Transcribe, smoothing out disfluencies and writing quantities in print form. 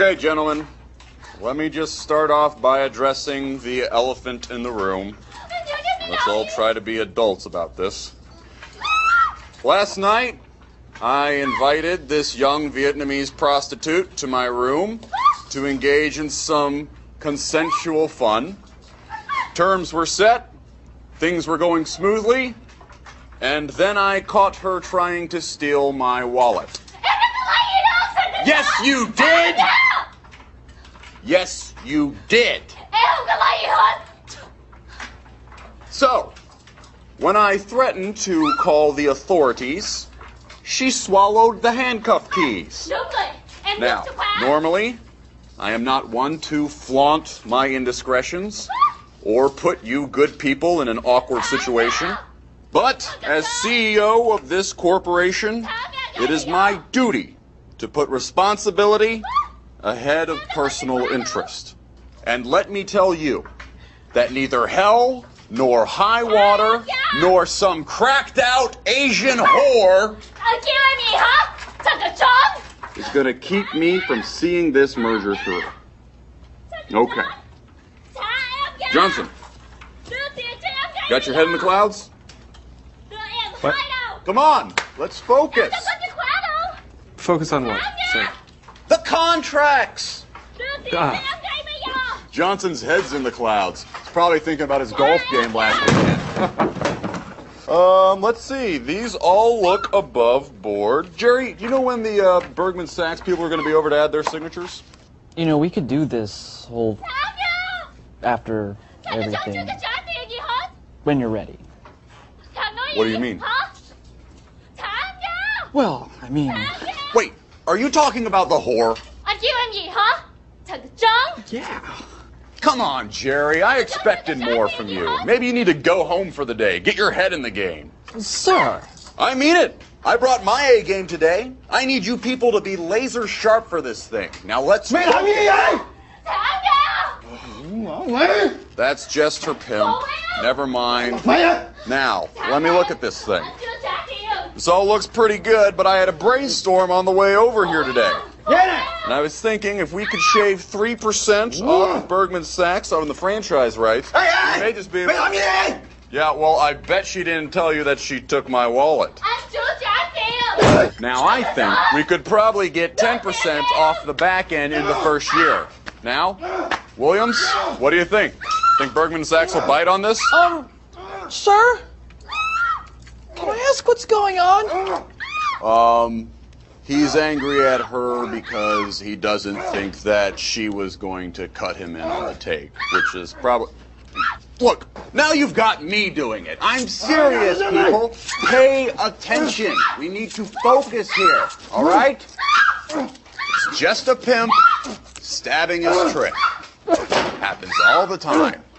Okay, gentlemen, let me just start off by addressing the elephant in the room. Let's all try to be adults about this. Last night, I invited this young Vietnamese prostitute to my room to engage in some consensual fun. Terms were set, things were going smoothly, and then I caught her trying to steal my wallet. Yes, you did! Yes, you did! So, when I threatened to call the authorities, she swallowed the handcuff keys. Now, normally, I am not one to flaunt my indiscretions or put you good people in an awkward situation, but as CEO of this corporation, it is my duty to put responsibility ahead of personal interest. And let me tell you that neither hell nor high water nor some cracked out Asian whore is going to keep me from seeing this merger through. Okay. Johnson, got your head in the clouds? What? Come on, let's focus. Focus on what, sir? The contracts! Ah. Johnson's head's in the clouds. He's probably thinking about his golf game last weekend. Let's see. These all look above board. Jerry, do you know when the Bergman Sachs people are going to be over to add their signatures? You know, we could do this whole after everything. When you're ready. What do you mean? Well, I mean... Wait, are you talking about the whore? Yeah. Come on, Jerry. I expected more from you. Maybe you need to go home for the day. Get your head in the game. Sir. I mean it. I brought my A game today. I need you people to be laser sharp for this thing. Now let's... That's just her pimp. Never mind. Now, let me look at this thing. This all looks pretty good, but I had a brainstorm on the way over here today. And I was thinking if we could shave 3% off Bergman Sachs on the franchise rights, we may just be able to... Yeah, well, I bet she didn't tell you that she took my wallet. Now, I think we could probably get 10% off the back end in the first year. Now, Williams, what do you think? Think Bergman Sachs will bite on this? Sir? Can I ask what's going on? He's angry at her because he doesn't think that she was going to cut him in on the take, which is probably... Look, now you've got me doing it. I'm serious, people. Pay attention. We need to focus here, all right? It's just a pimp stabbing his trick. Happens all the time.